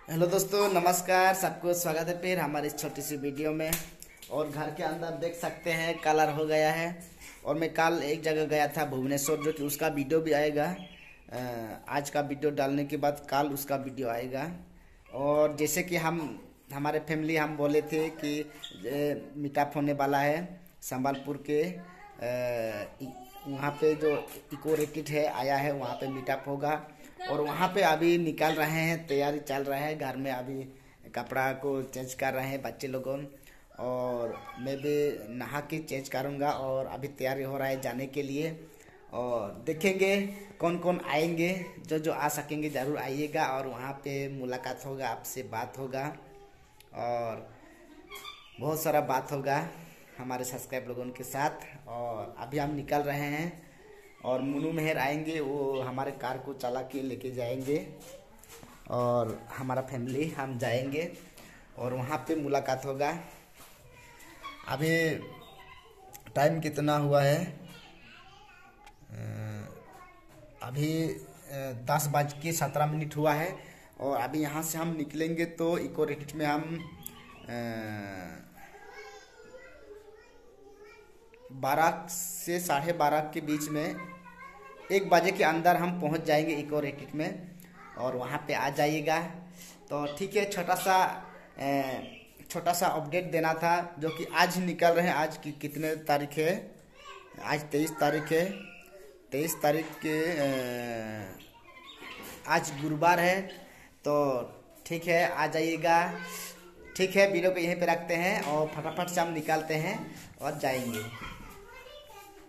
Hello दोस्तों, नमस्कार। सबको स्वागत है फिर हमारी इस छोटी सी वीडियो में। और घर के अंदर देख सकते हैं कलर हो गया है। और मैं कल एक जगह गया था भुवनेश्वर, जो कि उसका वीडियो भी आएगा। आज का वीडियो डालने के बाद कल उसका वीडियो आएगा। और जैसे कि हमारे फैमिली हम बोले थे कि मीटअप होने वाला है संबलपुर के वहाँ पे जो इको रिट्रीट है आया है, वहाँ पे मीटअप होगा। और वहाँ पे अभी निकल रहे हैं, तैयारी चल रहा है। घर में अभी कपड़ा को चेंज कर रहे हैं बच्चे लोगों। और मैं भी नहा के चेंज करूँगा और अभी तैयारी हो रहा है जाने के लिए। और देखेंगे कौन कौन आएंगे। जो जो आ सकेंगे ज़रूर आइएगा और वहाँ पे मुलाकात होगा, आपसे बात होगा और बहुत सारा बात होगा हमारे सब्सक्राइब लोगों के साथ। और अभी हम निकल रहे हैं और मुन्नू मेहर आएंगे, वो हमारे कार को चला के लेके जाएंगे और हमारा फैमिली हम जाएंगे और वहाँ पे मुलाकात होगा। अभी टाइम कितना हुआ है? अभी 10:17 हुआ है। और अभी यहाँ से हम निकलेंगे तो इको रिट्रीट में हम 12 से 12:30 के बीच में 1 बजे के अंदर हम पहुंच जाएंगे इको रिट्रीट में। और वहां पे आ जाइएगा। तो ठीक है, छोटा सा अपडेट देना था, जो कि आज निकल रहे हैं। आज की कितने तारीख है? आज 23 तारीख है। 23 तारीख के आज गुरुवार है। तो ठीक है, आ जाइएगा। ठीक है, वीडियो को यहीं पे रखते हैं और फटाफट से हम निकालते हैं और जाएंगे।